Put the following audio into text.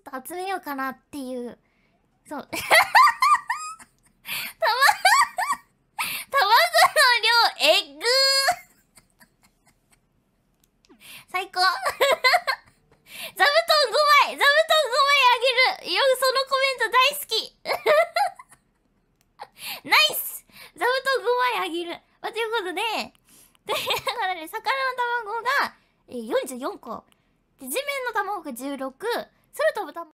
と集めようかなっていう。そう。卵の量、えぐー最高座布団5枚あげるよ、そのコメント大好きナイス座布団5枚あげる。ということで、魚の卵が44個。で、地面の卵が16、空飛ぶ卵